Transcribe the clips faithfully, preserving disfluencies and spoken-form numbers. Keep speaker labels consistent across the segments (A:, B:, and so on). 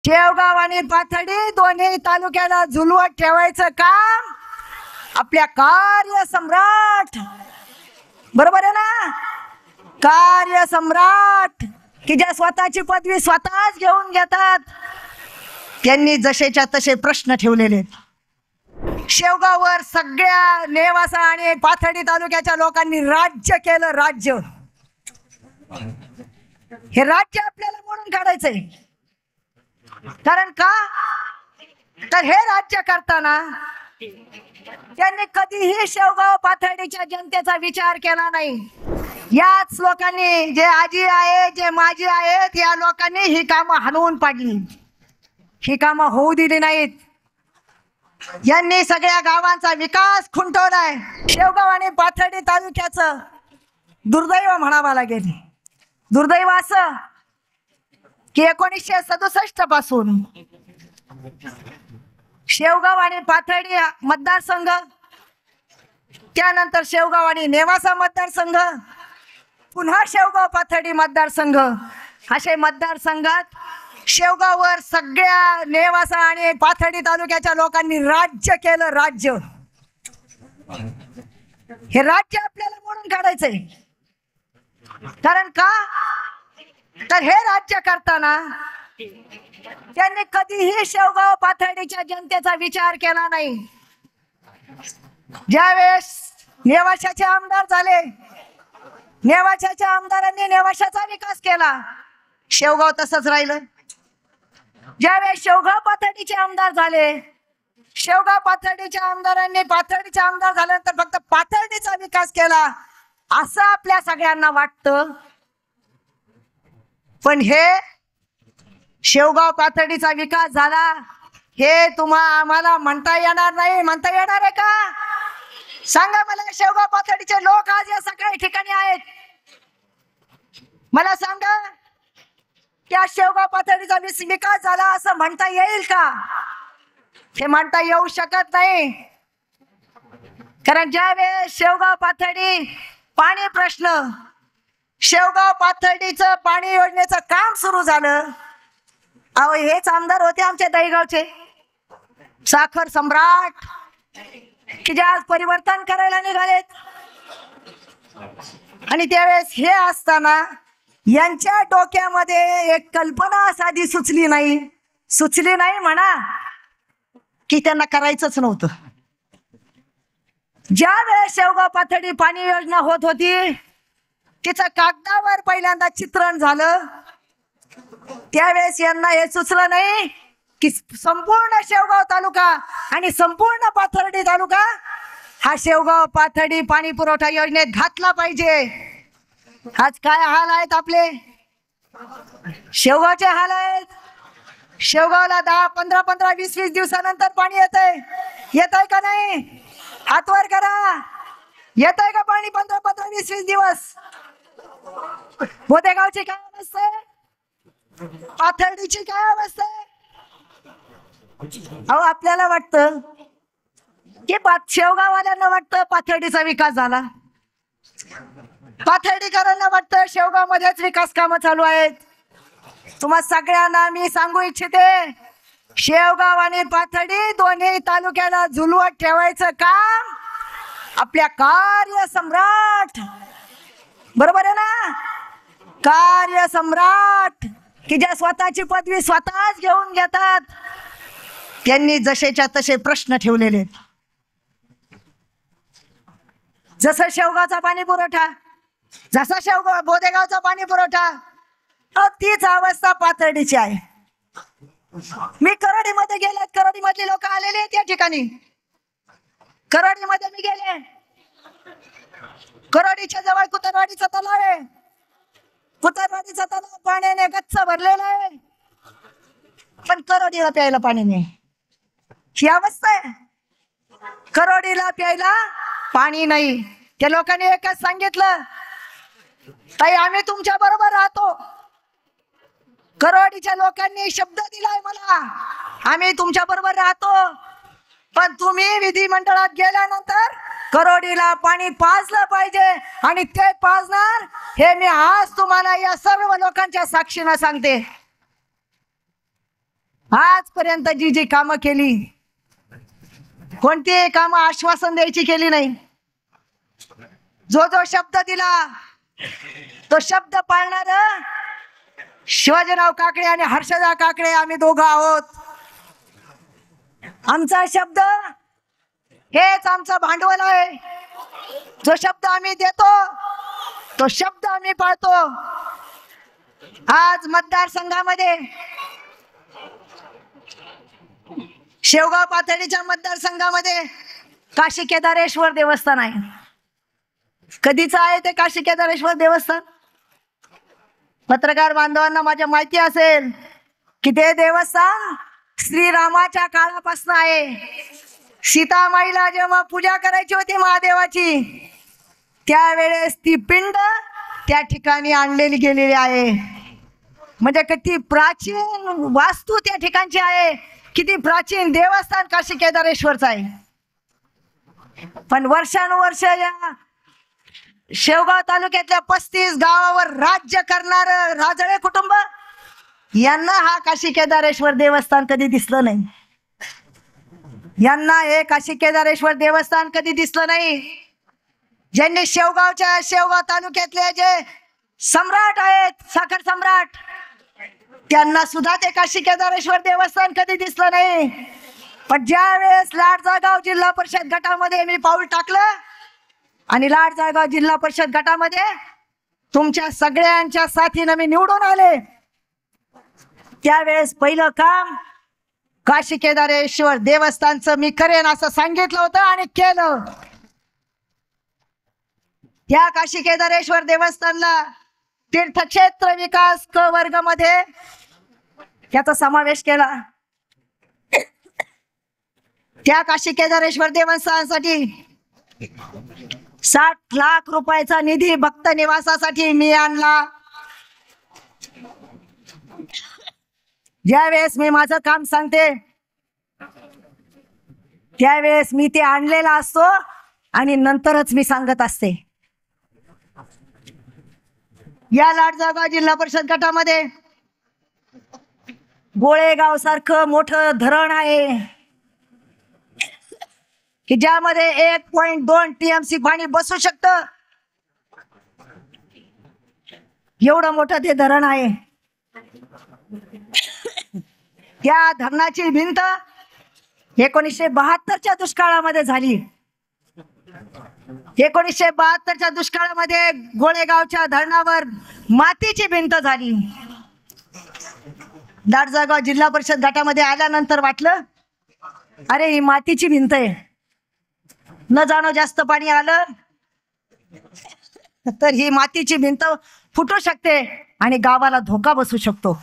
A: शेवगाव आणि पाथर्डी दोन्ही तालुक्याला झुलवत ठेवायचं काम आपल्या कार्य सम्राट, बरोबर आहे ना, कार्य सम्राट की ज्या स्वतःची पदवी स्वतःच घेऊन घेतात, त्यांनी जसेच्या तसे प्रश्न ठेवलेले. शेवगाववर सगळ्या नेवासा आणि पाथर्डी तालुक्याच्या लोकांनी राज्य केलं. राज्य, हे राज्य आपल्याला म्हणून काढायचंय. कारण का, तर हे राज्य करताना त्यांनी कधीही शेवगाव पाथर्डीच्या जनतेचा विचार केला नाही. याच लोकांनी, जे आजी आहेत, जे माजी आहेत, या लोकांनी ही कामं हाणून पाडली, ही कामं होऊ दिली नाहीत. यांनी सगळ्या गावांचा विकास खुंटवलाय. शेवगाव आणि पाथर्डी तालुक्याचं दुर्दैव म्हणावं लागेल. दुर्दैव असं की एकोणीसशे सदुसष्ट पासून शेवगाव आणि पाथर्डी मतदारसंघ, त्यानंतर शेवगाव आणि नेवासा मतदारसंघ, पुन्हा शेवगाव पाथर्डी मतदारसंघ, असे मतदारसंघात शेवगाववर सगळ्या नेवासा आणि पाथर्डी तालुक्याच्या लोकांनी राज्य केलं. राज्य, हे राज्य आपल्याला म्हणून काढायचंय. कारण का, तर हे राज्य करताना त्यांनी कधीही शेवगाव पाथर्डीच्या जनतेचा विचार केला नाही. ज्यावेळेस नेवाशाचे आमदार झाले, नेवाशाच्या आमदारांनी नेवाशाचा विकास केला, शेवगाव तसंच राहिलं. ज्यावेळेस शेवगाव पाथर्डीचे आमदार झाले, शेवगाव पाथर्डीच्या आमदारांनी पाथर्डीचे आमदार झाल्यानंतर फक्त पाथर्डीचा विकास केला, असं आपल्या सगळ्यांना वाटतं. पण हे शेवगाव पाथर्डीचा विकास झाला हे तुम्हा आम्हाला म्हणता येणार नाही. म्हणता येणार आहे का? सांगा मला. शेवगाव पाथर्डीचे लोक आज या सगळ्या ठिकाणी आहेत, मला सांगा, त्या शेवगाव पाथर्डीचा विकास झाला असं म्हणता येईल का? हे म्हणता येऊ शकत नाही. कारण ज्यावेळेस शेवगाव पाथर्डी पाणी प्रश्न, शेवगाव पाथर्डीचं पाणी योजनेचं काम सुरू झालं, अहो हेच आमदार होते आमच्या दहीगावचे, साखर सम्राट, की जे आज परिवर्तन करायला निघालेत. आणि त्यावेळेस हे असताना यांच्या डोक्यामध्ये एक कल्पना साधी सुचली नाही, सुचली नाही म्हणा, की त्यांना करायचंच नव्हतं. ज्या वेळेस शेवगाव पाथर्डी पाणी योजना होत होती, तिचं कागदावर पहिल्यांदा चित्रण झालं, त्यावेळेस यांना हे सुचलं नाही की संपूर्ण शेवगाव तालुका आणि संपूर्ण पाथर्डी तालुका हा शेवगाव पाथर्डी पाणी पुरवठा योजनेत घातला पाहिजे. आज काय हाल आहेत आपले, शेवगावचे हाल आहेत. शेवगावला दहा पंधरा पंधरा वीस वीस दिवसानंतर पाणी येतंय, येत आहे का नाही? हातवर करा. येत आहे का पाणी पंधरा पंधरा वीस वीस दिवस? बोदेगावची काय अवस्था आहे, पाथर्डीची काय अवस्था आहे? अहो आपल्याला वाटतं की शेवगाववाल्यांना वाटतं पाथर्डीचा विकास झाला, पाथर्डीकरांना वाटतं शेवगाव मध्येच विकास कामं चालू आहेत. तुम्हा सगळ्यांना मी सांगू इच्छिते, शेवगाव आणि पाथर्डी दोन्ही तालुक्याला झुलवत ठेवायचं काम आपल्या कार्य सम्राट, बरोबर आहे ना, कार्य सम्राट की ज्या स्वतःची पदवी स्वतःच घेऊन घेतात, त्यांनी जसेच्या तसे प्रश्न ठेवलेले. जसं शेवगावचा पाणी पुरवठा, जसा शेवगाव बोदेगावचा पाणी पुरवठा, तीच अवस्था पाथर्डीची आहे. मी करडी मध्ये गेले, करडी मधली लोक आलेले त्या ठिकाणी, करडी मध्ये मी गेले, करडीच्या जवळ कुतरवाडीचा तलाव आहे, कुतरवाडीचा तलाव पाण्याने गच्च भरलेला आहे, पण करडीला प्यायला पाणी नाही. ही अवस्था आहे, करडीला प्यायला पाणी नाही. त्या लोकांनी एकच सांगितलं, ताई आम्ही तुमच्या बरोबर राहतो. करवाडीच्या लोकांनी शब्द दिलाय मला, आम्ही तुमच्या बरोबर राहतो, पण तुम्ही विधिमंडळात गेल्यानंतर करवडीला पाणी पाजलं पाहिजे, आणि ते पाजणार हे मी आज तुम्हाला या सर्व लोकांच्या साक्षीने सांगते. आजपर्यंत जी जी कामं केली, कोणतीही कामं आश्वासन द्यायची केली नाही. जो जो शब्द दिला तो शब्द पाळणार शिवाजीराव काकडे आणि हर्षदा काकडे आम्ही दोघं आहोत. आमचा शब्द हेच आमचं भांडवल आहे. जो शब्द आम्ही देतो तो शब्द आम्ही पाळतो. आज मतदारसंघामध्ये, शेवगाव पाथर्डीच्या मतदारसंघामध्ये काशी केदारेश्वर देवस्थान आहे. कधीच आहे ते काशी केदारेश्वर देवस्थान? पत्रकार बांधवांना माझ्या माहिती असेल की ते देवस्थान श्रीरामाच्या काळापासून आहे. सीतामाईला जेव्हा पूजा करायची होती महादेवाची, त्यावेळेस ती पिंड त्या ठिकाणी आणलेली गेलेली आहे. म्हणजे किती प्राचीन वास्तू त्या ठिकाणची आहे, किती प्राचीन देवस्थान काशी केदारेश्वरचं आहे. पण वर्षानुवर्ष या शेवगाव तालुक्यातल्या पस्तीस गावावर राज्य करणार राजळे कुटुंब, यांना हा काशी केदारेश्वर देवस्थान कधी दिसलं नाही. यांना हे काशी केदारेश्वर देवस्थान कधी दिसलं नाही. ज्यांनी शेवगावच्या शेवगाव तालुक्यातले जे सम्राट आहेत, साखर सम्राट, त्यांना सुद्धा ते काशी केदारेश्वर देवस्थान कधी दिसलं नाही. पण ज्या वेळेस लाडजागाव जिल्हा परिषद गटामध्ये मी पाऊल टाकलं आणि लाडजागाव जिल्हा परिषद गटामध्ये तुमच्या सगळ्यांच्या साथीनं मी निवडून आले, त्यावेळेस पहिलं काम काशी केदारेश्वर देवस्थानचं मी करेन असं सांगितलं होतं आणि केलं. त्या काशी केदारेश्वर देवस्थानला तीर्थक्षेत्र विकास क वर्ग मध्ये त्याचा समावेश केला. त्या काशी केदारेश्वर देवस्थानासाठी साठ लाख रुपयाचा निधी भक्त निवासासाठी मी आणला. ज्यावेळेस मी माझं काम सांगते त्यावेळेस मी ते आणलेला असतो आणि नंतरच मी सांगत असते. या लाडजागाव जिल्हा परिषद गटामध्ये गोळेगाव सारखं मोठं धरण आहे की ज्यामध्ये एक पॉइंट दोन टीएमसी पाणी बसू शकतं. एवढं मोठं ते धरण आहे. त्या धरणाची भिंत एकोणीसशे बहात्तरच्या दुष्काळामध्ये झाली. एकोणीसशे बहात्तरच्या दुष्काळामध्ये गोळेगावच्या धरणावर मातीची भिंत झाली. लाडजागाव जिल्हा परिषद गटामध्ये आल्यानंतर वाटलं अरे ही मातीची भिंत आहे, न जाणं जास्त पाणी आलं तर ही मातीची भिंत फुटू शकते आणि गावाला धोका बसू शकतो.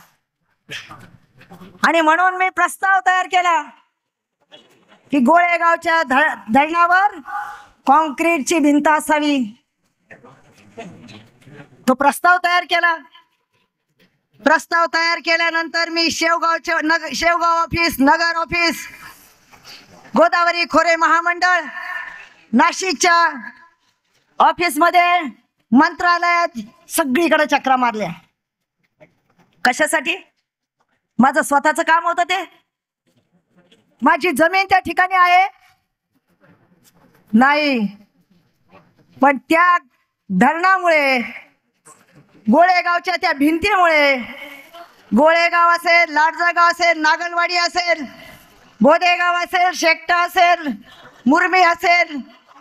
A: आणि म्हणून मी प्रस्ताव तयार केला की गोळेगावच्या धरणावर कॉन्क्रीटची भिंत असावी. तो प्रस्ताव तयार केला. प्रस्ताव तयार केल्यानंतर मी शेवगावचे नग शेवगाव ऑफिस, नगर ऑफिस, गोदावरी खोरे महामंडळ, नाशिकच्या ऑफिसमध्ये, मंत्रालयात सगळीकडे चक्रा मारल्या. कशासाठी? माझं स्वतःचं काम होतं ते. माझी जमीन त्या ठिकाणी आहे नाही, पण त्या धरणामुळे, गोळेगावच्या त्या भिंतीमुळे, गोळेगाव असेल, लाडजागाव असेल, नागलवाडी असेल, बोदेगाव असेल, शेकटा असेल, मुरमी असेल,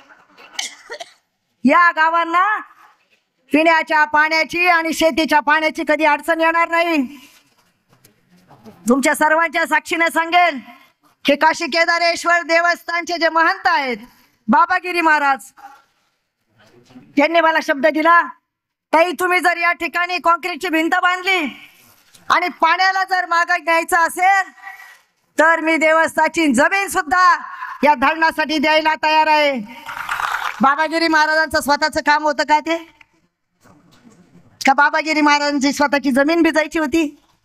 A: या गावांना पिण्याच्या पाण्याची आणि शेतीच्या पाण्याची कधी अडचण येणार नाही. तुमच्या सर्वांच्या साक्षीने सांगेल की काशी केदारेश्वर देवस्थानचे जे महंत आहेत बाबागिरी महाराज, त्यांनी मला शब्द दिला, ताई तुम्ही जर या ठिकाणी कॉन्क्रीटची भिंत बांधली आणि पाण्याला जर मागे न्यायचं असेल तर मी देवस्थानची जमीन सुद्धा या धरणासाठी द्यायला तयार आहे. बाबागिरी महाराजांचं स्वतःचं काम होतं का ते? का बाबागिरी महाराजांची स्वतःची जमीन भिजायची होती?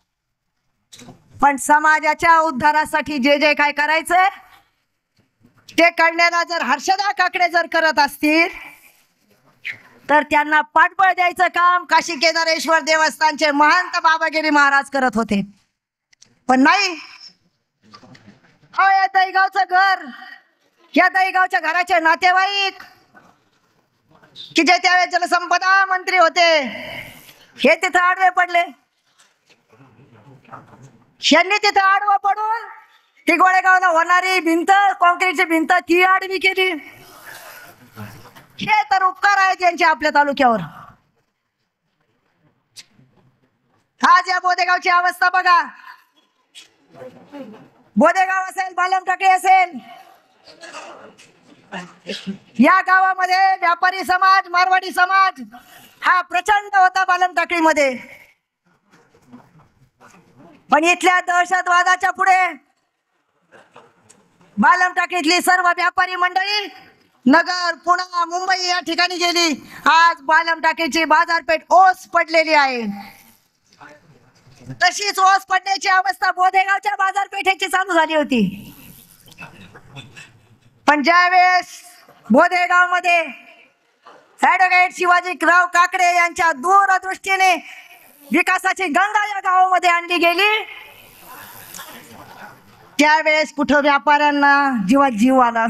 A: पण समाजाच्या उद्धारासाठी जे जे काय करायचं ते करण्याला जर हर्षदा काकडे जर करत असतील तर त्यांना पाठबळ द्यायचं काम काशी केदारेश्वर देवस्थानचे महंत बाबागिरी महाराज करत होते. पण नाही, अहो या दहीगावचं घर, या दहीगावच्या घराचे नातेवाईक की जे त्यावेळेस जलसंपदा मंत्री होते, हे तिथं आडवे पडले. यांनी तिथं आडवं पडून ती गोळेगावला होणारी भिंत, कॉन्क्रीटची भिंत, ती आडवी केली. हे तर उपकार आहेत यांचे आपल्या तालुक्यावर. आज या बोदेगावची अवस्था बघा. बोदेगाव असेल, बालम टाकळी असेल, या गावामध्ये व्यापारी समाज, मारवाडी समाज हा प्रचंड होता बालम टाकळीमध्ये. पण इथल्या दहशतवादाच्या पुढे बालम टाकळीतली सर्व व्यापारी मंडळी नगर, पुणा, मुंबई या ठिकाणी गेली. आज बालम टाकळीची बाजारपेठ ओस पडलेली आहे. तशीच ओस पडण्याची अवस्था बोदेगावच्या बाजारपेठेची चालू झाली होती. पण ज्यावेळेस बोदेगाव मध्ये ऍडव्होकेट शिवाजीराव काकडे यांच्या दूरदृष्टीने विकासाची गंगा या गावामध्ये आणली गेली, त्यावेळेस कुठं व्यापाऱ्यांना जीवात जीव आला.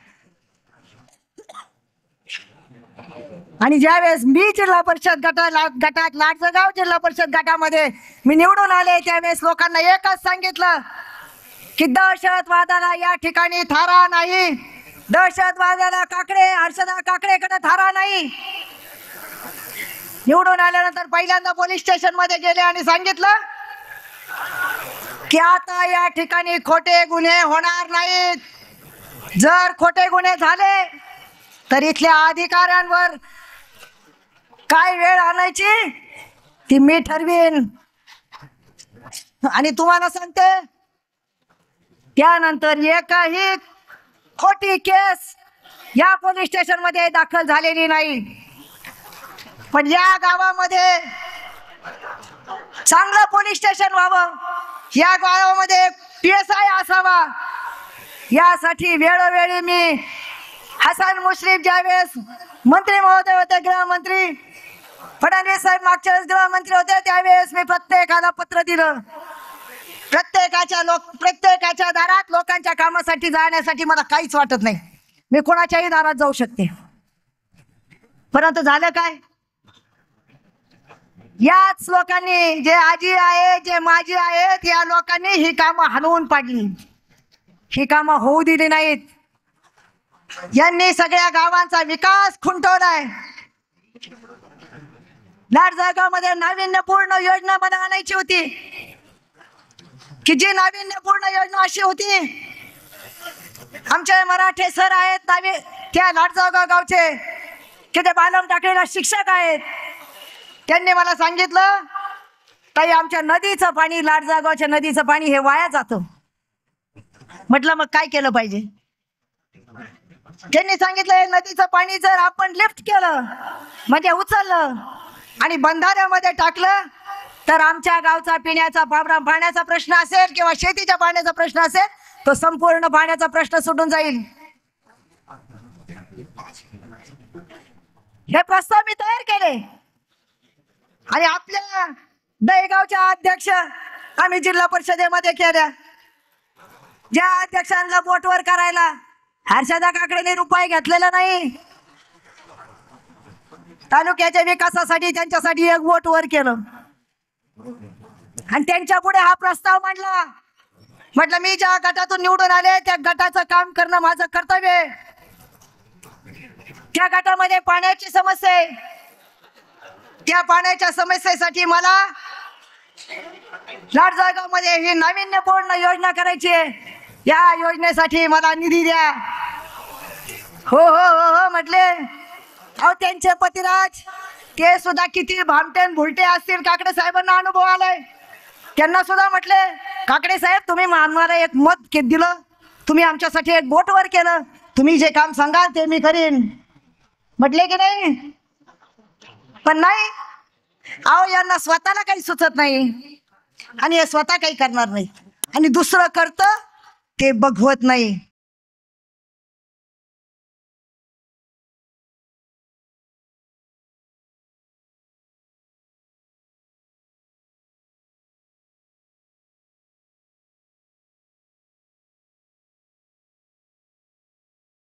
A: आणि ज्यावेळेस मी जिल्हा परिषद गटा गटात लाडजगाव जिल्हा परिषद गटामध्ये मी निवडून आले, त्यावेळेस लोकांना एकच सांगितलं की दहशतवादाला या ठिकाणी थारा नाही. दहशतवादाला काकडे, हर्षदा काकडेकडे थारा नाही. निवडून आल्यानंतर पहिल्यांदा पोलीस स्टेशन मध्ये गेले आणि सांगितलं की आता या ठिकाणी खोटे गुन्हे होणार नाहीत. जर खोटे गुन्हे झाले तर इथल्या अधिकाऱ्यांवर काय वेळ आणायची ती मी ठरवीन. आणि तुम्हाला सांगते, त्यानंतर एकही खोटी केस या पोलीस स्टेशन मध्ये दाखल झालेली नाही. पण या गावामध्ये चांगलं पोलीस स्टेशन व्हावं, या गावामध्ये पी एस आय असावा, यासाठी वेळोवेळी मी हसन मुश्रीफ ज्यावेळेस मंत्री महोदय होते, गृहमंत्री फडणवीस साहेब मागच्या वेळेस गृहमंत्री होते, त्यावेळेस मी प्रत्येकाला पत्र दिलं. प्रत्येकाच्या लोक प्रत्येकाच्या दारात लोकांच्या कामासाठी जाण्यासाठी मला काहीच वाटत नाही. मी कोणाच्याही दारात जाऊ शकते. परंतु झालं काय, याच लोकांनी, जे आजी आहे, जे माजी आहेत, या लोकांनी ही कामं हलवून पाडली, ही कामं होऊ दिली नाहीत. यांनी सगळ्या गावांचा विकास खुंटवलाय. लाडजगावमध्ये नाविन्यपूर्ण योजना मला आणायची होती, की जी नाविन्यपूर्ण योजना अशी होती, आमचे मराठे सर आहेत नावी त्या लाडजगाव गावचे, की ते बालम टाकळीला शिक्षक आहेत. त्यांनी मला सांगितलं, ताई आमच्या नदीचं पाणी, लाडजगावच्या नदीचं पाणी हे वाया जातं. म्हटलं मग काय केलं पाहिजे. त्यांनी सांगितलं, नदीचं पाणी जर आपण लिफ्ट केलं, म्हणजे उचललं आणि बंधाऱ्यामध्ये टाकलं, तर आमच्या गावचा पिण्याचा पाण्याचा प्रश्न असेल किंवा शेतीच्या पाण्याचा प्रश्न असेल, तो संपूर्ण पाण्याचा प्रश्न सुटून जाईल. हे प्रस्ताव मी तयार केले आणि आपल्या दहीगावच्या अध्यक्ष आम्ही जिल्हा परिषदेमध्ये केल्या. ज्या अध्यक्षांना बोटवर करायला हर्षदा काकडेने रुपये घेतलेला नाही, तालुक्याच्या विकासासाठी त्यांच्यासाठी एक वोट वर केलं आणि त्यांच्या पुढे हा प्रस्ताव मांडला. म्हटलं मी ज्या गटातून निवडून आले त्या गटाचं काम करणं माझं कर्तव्य आहे. त्या गटामध्ये पाण्याची समस्या आहे, त्या पाण्याच्या समस्येसाठी मला लाडजगावमध्ये ही नाविन्यपूर्ण योजना करायची आहे. या योजनेसाठी मला निधी द्या. हो हो हो हो म्हटले. अहो त्यांचे पतिराज ते सुद्धा किती भामटेन भुलटे असतील, काकडे साहेबांना अनुभव आलाय. त्यांना सुद्धा म्हटले, काकडे साहेब तुम्ही आम्हाला एक मत के दिलं, तुम्ही आमच्यासाठी एक बोट वर केलं, तुम्ही जे काम सांगाल ते मी करीन. म्हटले की नाही. पण नाही, अहो यांना स्वतःला काही सुचत नाही आणि हे स्वतः काही करणार नाही आणि दुसरं करतं ते बघवत नाही.